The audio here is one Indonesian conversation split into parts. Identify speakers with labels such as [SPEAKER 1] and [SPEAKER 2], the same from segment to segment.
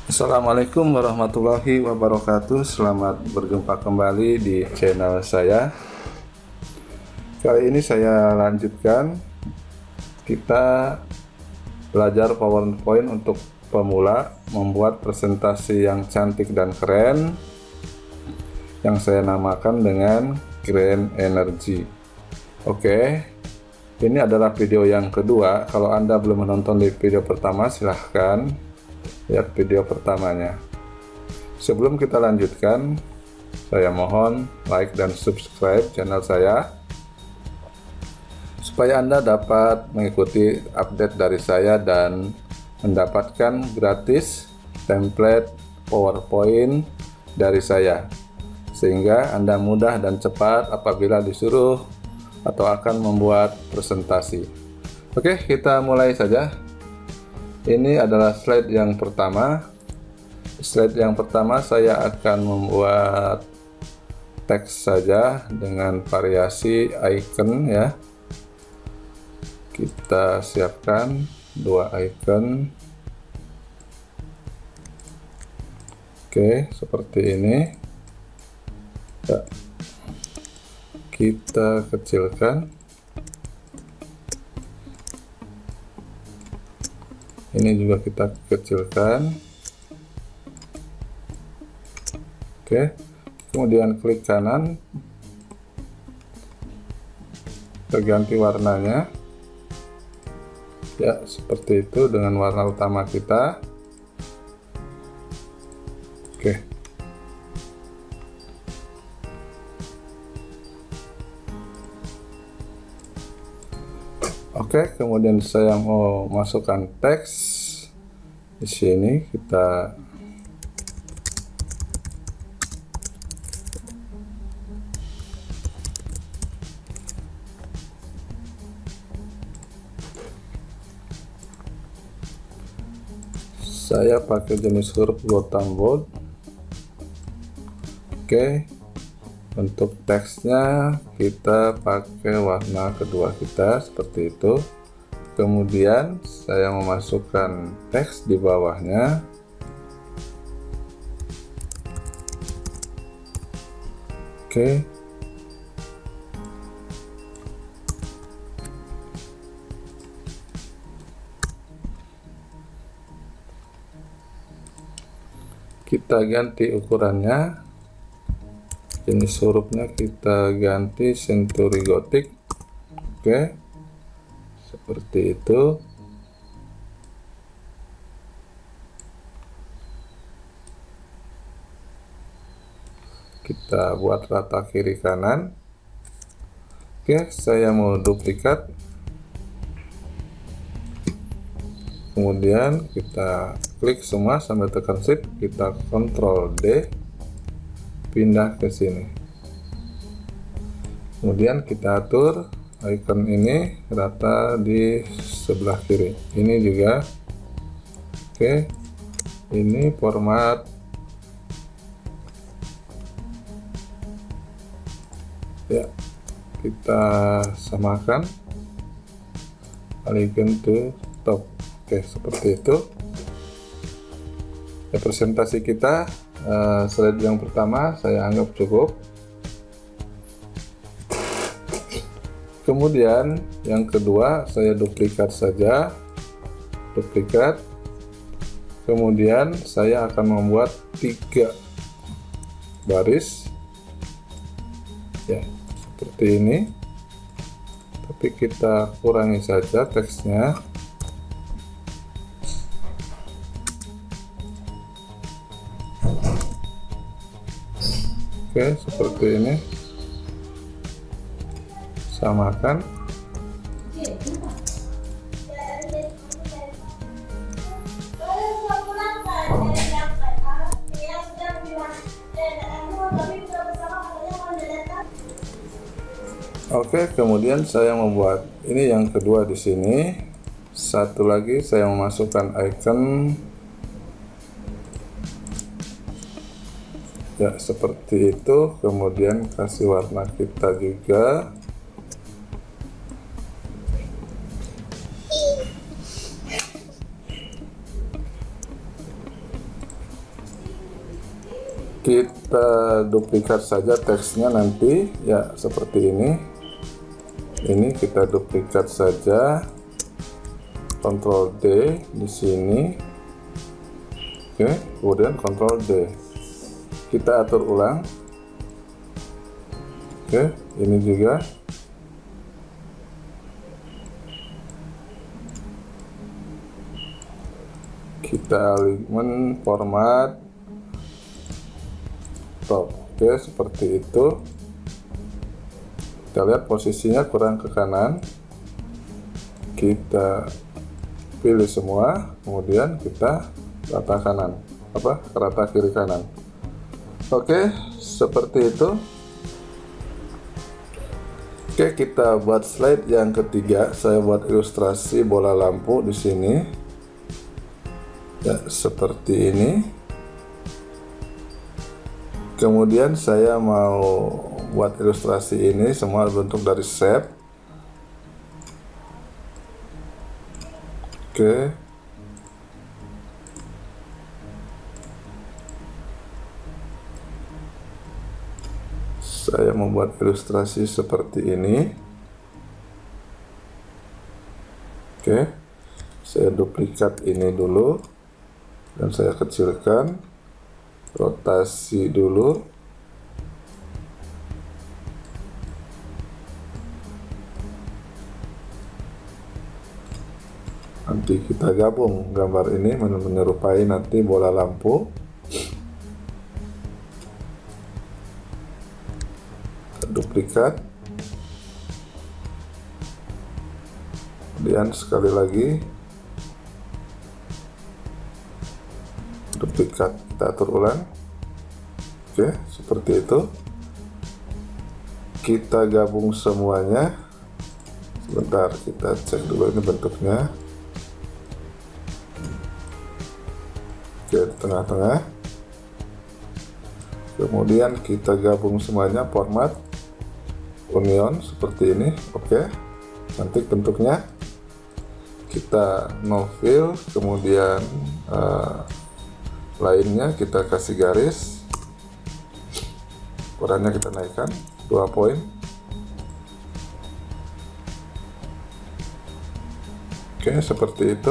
[SPEAKER 1] Assalamualaikum warahmatullahi wabarakatuh. Selamat berjumpa kembali di channel saya. Kali ini saya lanjutkan, kita belajar PowerPoint untuk pemula, membuat presentasi yang cantik dan keren yang saya namakan dengan Green Energy. Oke, ini adalah video yang kedua. Kalau Anda belum menonton di video pertama, silahkan lihat video pertamanya. Sebelum kita lanjutkan, saya mohon like dan subscribe channel saya supaya Anda dapat mengikuti update dari saya dan mendapatkan gratis template PowerPoint dari saya, sehingga Anda mudah dan cepat apabila disuruh atau akan membuat presentasi. Oke, kita mulai saja. Ini adalah slide yang pertama. Slide yang pertama saya akan membuat teks saja dengan variasi icon ya. Kita siapkan dua icon. Oke, seperti ini. Ya. Kita kecilkan. Ini juga kita kecilkan. Oke, kemudian klik kanan, terganti warnanya ya, seperti itu dengan warna utama kita. Oke, kemudian saya mau masukkan teks di sini. Saya pakai jenis huruf Gotham bold. Oke, untuk teksnya kita pakai warna kedua kita seperti itu. Kemudian saya memasukkan teks di bawahnya. Oke. Kita ganti ukurannya. Jenis hurufnya kita ganti Century Gothic. Oke, seperti itu. Kita buat rata kiri kanan. Oke, saya mau duplikat. Kemudian kita klik semua sambil tekan shift, kita Ctrl D, pindah ke sini. Kemudian kita atur icon ini rata di sebelah kiri. Ini juga. Oke, ini format ya, kita samakan, alihkan to top. Oke, seperti itu. Representasi kita slide yang pertama saya anggap cukup. Kemudian yang kedua saya duplikat saja, duplikat. Kemudian saya akan membuat 3 baris ya, seperti ini, tapi kita kurangi saja teksnya. Oke, seperti ini. Samakan. Oke, kemudian saya membuat ini yang kedua di sini. Satu lagi saya memasukkan icon ya, seperti itu. Kemudian kasih warna kita juga. Kita duplikat saja teksnya nanti ya, seperti ini. Ini kita duplikat saja, Ctrl D di sini. Oke, kemudian Ctrl D. Kita atur ulang. Oke, ini juga. Kita alignment format top. Oke, seperti itu. Kita lihat posisinya kurang ke kanan. Kita pilih semua, kemudian kita rata kanan, rata kiri kanan. Oke, seperti itu. Oke, kita buat slide yang ketiga. Saya buat ilustrasi bola lampu di sini. Ya, seperti ini. Kemudian saya mau buat ilustrasi ini semua bentuk dari shape. Oke. Saya membuat ilustrasi seperti ini. Oke. Saya duplikat ini dulu dan saya kecilkan. Rotasi dulu. Nanti kita gabung gambar ini menyerupai nanti bola lampu. Duplikat. Kemudian sekali lagi duplikat, kita atur ulang. Oke, seperti itu. Kita gabung semuanya. Sebentar, kita cek dulu ini bentuknya. Oke, di tengah-tengah. Kemudian kita gabung semuanya, format union seperti ini. Oke, nanti bentuknya kita no fill, kemudian lainnya kita kasih garis, ukurannya kita naikkan 2 poin. Oke, seperti itu.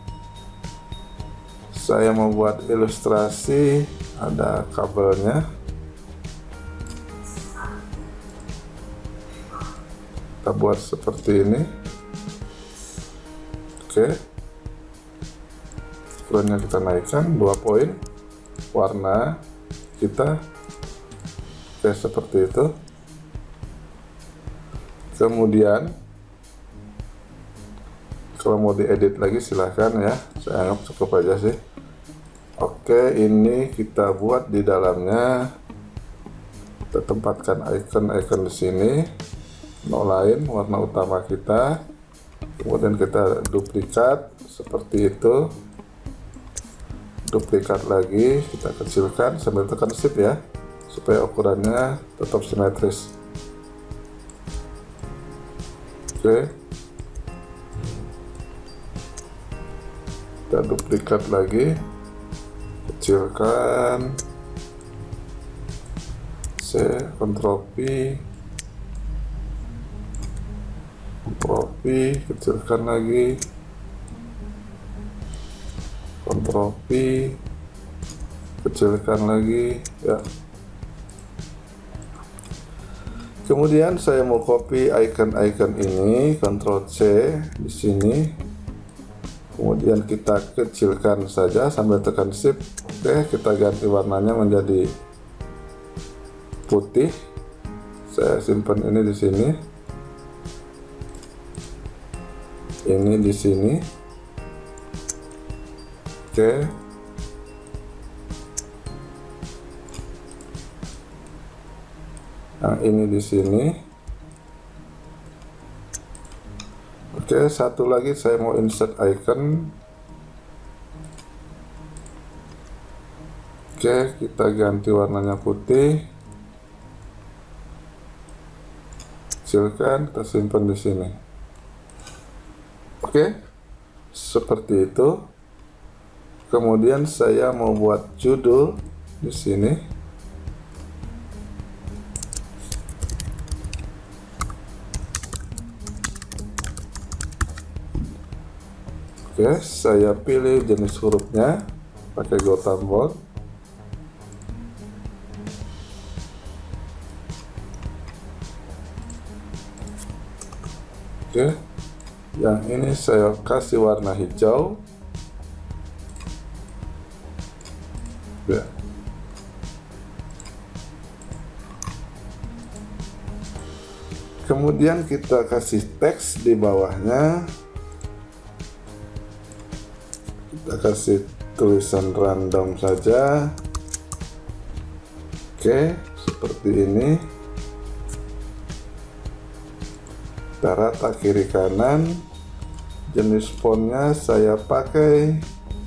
[SPEAKER 1] Saya mau buat ilustrasi, ada kabelnya. Kita buat seperti ini. Oke, ukurannya kita naikkan 2 poin. Warna kita seperti itu. Kemudian kalau mau diedit lagi silahkan ya, saya anggap cukup aja sih. Oke, ini kita buat di dalamnya. Kita tempatkan icon-icon di sini. No line warna utama kita. Kemudian kita duplikat seperti itu. Duplikat lagi, kita kecilkan sambil tekan shift ya, supaya ukurannya tetap simetris. Oke, kita duplikat lagi, kecilkan, Ctrl P, kecilkan lagi, Ctrl P, kecilkan lagi ya. Kemudian saya mau copy icon-icon ini, Ctrl C di sini. Kemudian kita kecilkan saja sambil tekan shift. Oke, kita ganti warnanya menjadi putih. Saya simpan ini di sini. Ini di sini. Oke. Nah, ini di sini. Oke, satu lagi saya mau insert icon. Oke, kita ganti warnanya putih. Kecilkan, kita simpan di sini. Oke, seperti itu. Kemudian saya mau buat judul di sini. Oke, saya pilih jenis hurufnya pakai Gotham Bold. Oke, yang ini saya kasih warna hijau. Ya. Kemudian kita kasih teks di bawahnya. Kita kasih tulisan random saja. Oke, seperti ini. Kita rata kiri kanan. Jenis fontnya saya pakai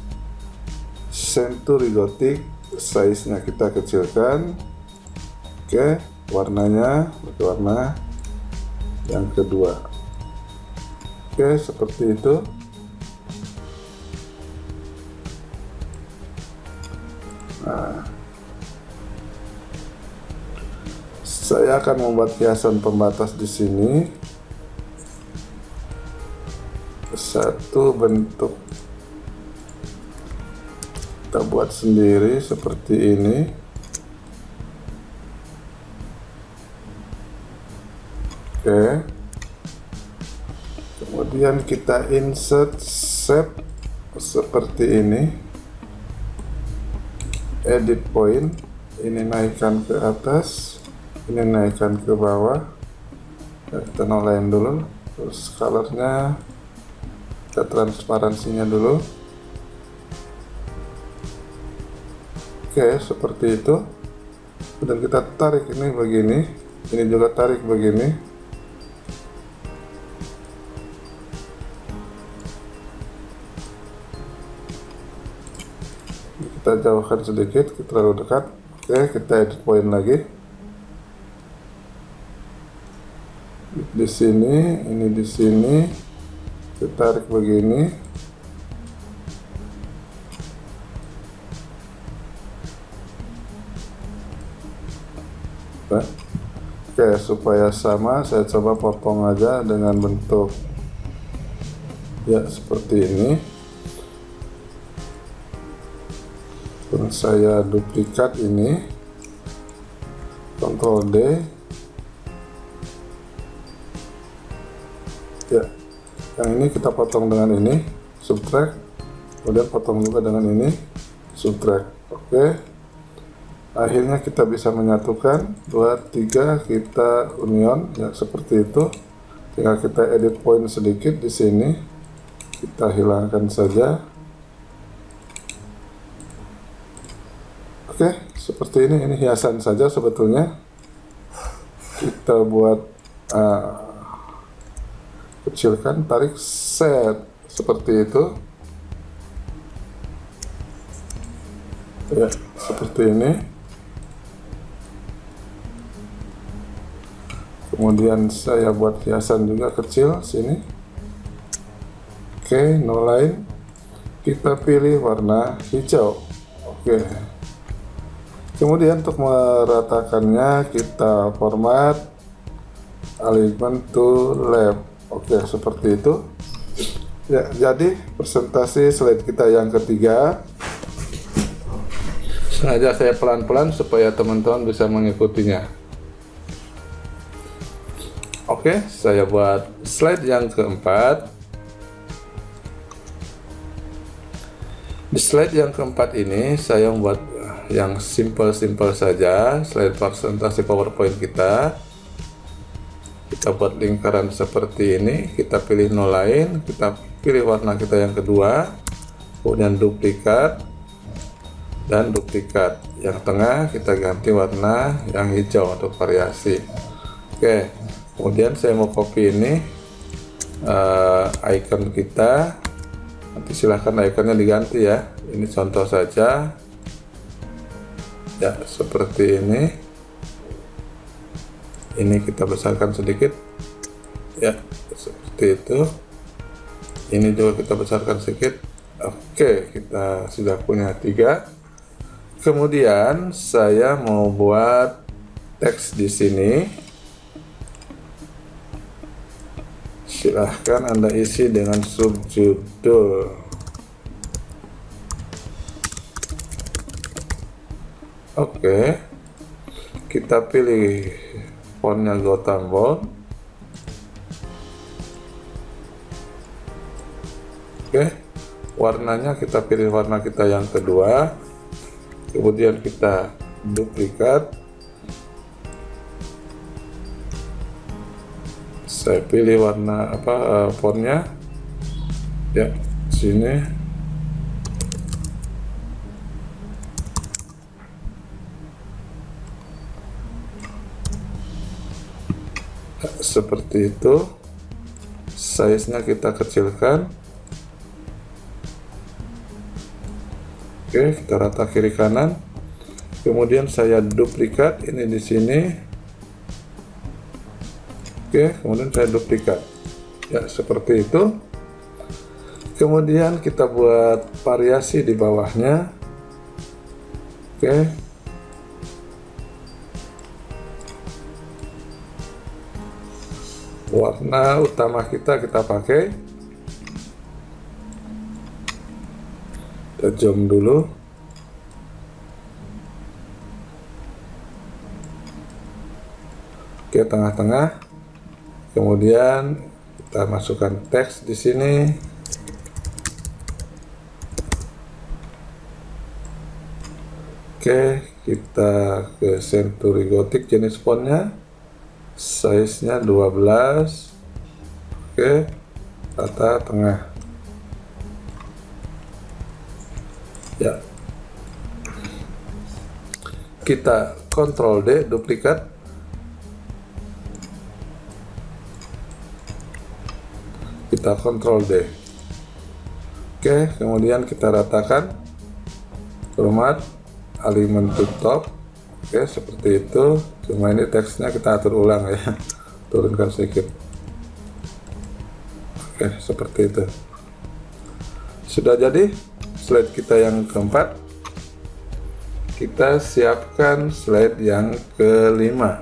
[SPEAKER 1] Century Gothic, size-nya kita kecilkan. Oke, warnanya pakai warna yang kedua. Oke, seperti itu. Nah, saya akan membuat hiasan pembatas di sini. Satu bentuk kita buat sendiri seperti ini. Oke, kemudian kita insert shape seperti ini. Edit point, ini naikkan ke atas, ini naikkan ke bawah. Kita nolain dulu, terus colornya kita transparansinya dulu. Oke, seperti itu. Dan kita tarik ini begini, ini juga tarik begini. Kita jauhkan sedikit, kita terlalu dekat. Oke, kita edit point lagi. Di sini, ini di sini. Kita tarik begini. Oke, supaya sama, saya coba potong aja dengan bentuk ya seperti ini. Dan saya duplikat ini, Ctrl D. Ya, yang ini kita potong dengan ini, subtract. Kemudian potong juga dengan ini, subtract. Oke. Akhirnya kita bisa menyatukan 2, 3, kita union ya seperti itu. Tinggal kita edit point sedikit di sini. Kita hilangkan saja. Oke, seperti ini hiasan saja sebetulnya. Kita buat kecilkan, tarik, set seperti itu. Ya, seperti ini. Kemudian saya buat hiasan juga kecil sini. Oke, no line. Kita pilih warna hijau. Oke. Kemudian untuk meratakannya kita format alignment to left. Oke, seperti itu. Ya, jadi presentasi slide kita yang ketiga. Sengaja saya pelan-pelan supaya teman-teman bisa mengikutinya. Oke, saya buat slide yang keempat. Di slide yang keempat ini saya membuat yang simple-simple saja, slide presentasi PowerPoint kita. Kita buat lingkaran seperti ini, kita pilih no line, kita pilih warna kita yang kedua, kemudian duplikat dan duplikat. Yang tengah kita ganti warna yang hijau untuk variasi. Oke, kemudian saya mau copy ini icon kita. Nanti silahkan ikonnya diganti ya. Ini contoh saja. Ya, seperti ini. Ini kita besarkan sedikit. Ya, seperti itu. Ini juga kita besarkan sedikit. Oke, kita sudah punya 3. Kemudian saya mau buat teks di sini. silahkan Anda isi dengan subjudul. Oke, kita pilih fontnya Gotham Bold. Oke, warnanya kita pilih warna kita yang kedua, kemudian kita duplikat. Saya pilih warna fontnya ya, sini. Seperti itu, size-nya kita kecilkan. Oke, kita rata kiri kanan. Kemudian saya duplikat ini di sini. Oke, kemudian saya duplikat. Ya, seperti itu. Kemudian kita buat variasi di bawahnya. Oke. Warna utama kita pakai. Kita zoom dulu. Oke, tengah-tengah. Kemudian kita masukkan teks di sini. Oke, kita ke Century Gothic, jenis fontnya, size-nya 12. Oke, rata tengah. Ya, kita Ctrl D, duplikat. Kita Ctrl D. Oke, kemudian kita ratakan, format, alignment to top. Oke, seperti itu. Cuma ini teksnya kita atur ulang ya, turunkan sedikit. Oke, seperti itu. Sudah jadi slide kita yang keempat. Kita siapkan slide yang kelima.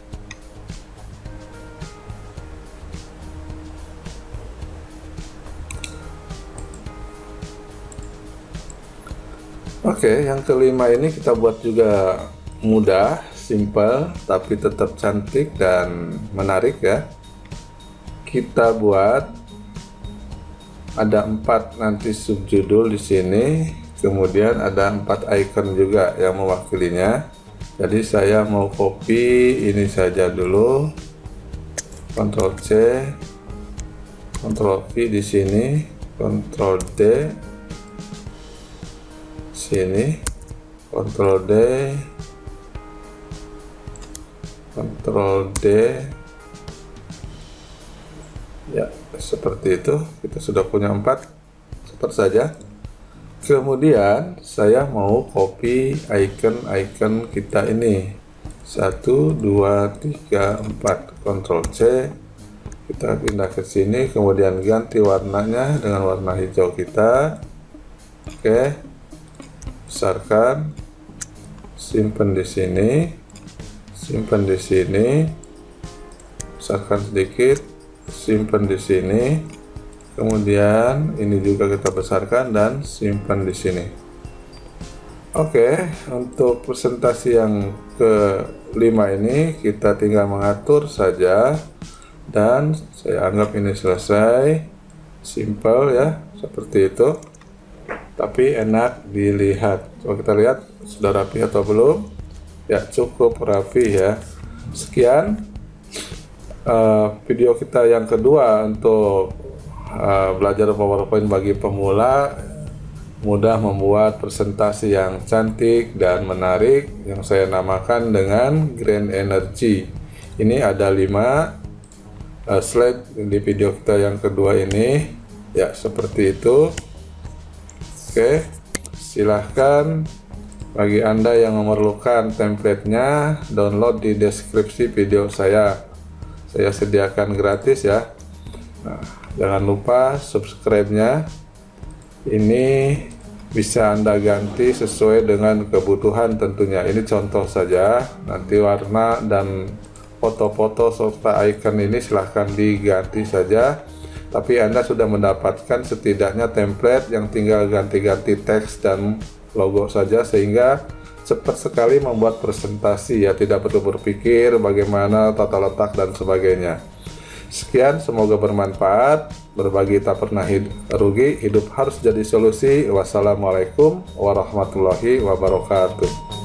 [SPEAKER 1] Oke, yang kelima ini kita buat juga mudah, simple, tapi tetap cantik dan menarik ya. Kita buat ada 4 nanti subjudul di sini, kemudian ada 4 icon juga yang mewakilinya. Jadi saya mau copy ini saja dulu, Ctrl C, Ctrl V di sini, Ctrl D sini, Ctrl D, Ctrl D. Ya, seperti itu. Kita sudah punya 4, seperti saja. Kemudian saya mau copy icon-icon kita ini, 1, 2, 3, 4. Ctrl C, kita pindah ke sini, kemudian ganti warnanya dengan warna hijau kita. Oke, besarkan, simpan di sini, simpan di sini, besarkan sedikit, simpan di sini, kemudian ini juga kita besarkan dan simpan di sini. Oke, untuk presentasi yang kelima ini kita tinggal mengatur saja dan saya anggap ini selesai. Simple ya, seperti itu, tapi enak dilihat. Coba kita lihat sudah rapi atau belum. Ya, cukup rapi ya. Sekian video kita yang kedua untuk belajar PowerPoint bagi pemula, mudah membuat presentasi yang cantik dan menarik yang saya namakan dengan Grand Energy. Ini ada 5 slide di video kita yang kedua ini ya, seperti itu. Oke, silahkan bagi Anda yang memerlukan template-nya, download di deskripsi video saya sediakan gratis ya. Nah, jangan lupa subscribe-nya. Ini bisa Anda ganti sesuai dengan kebutuhan tentunya. Ini contoh saja, nanti warna dan foto-foto serta icon ini silahkan diganti saja, tapi Anda sudah mendapatkan setidaknya template yang tinggal ganti-ganti teks dan logo saja, sehingga cepat sekali membuat presentasi ya, tidak perlu berpikir bagaimana tata letak dan sebagainya. Sekian, semoga bermanfaat. Berbagi tak pernah rugi, hidup harus jadi solusi. Wassalamualaikum warahmatullahi wabarakatuh.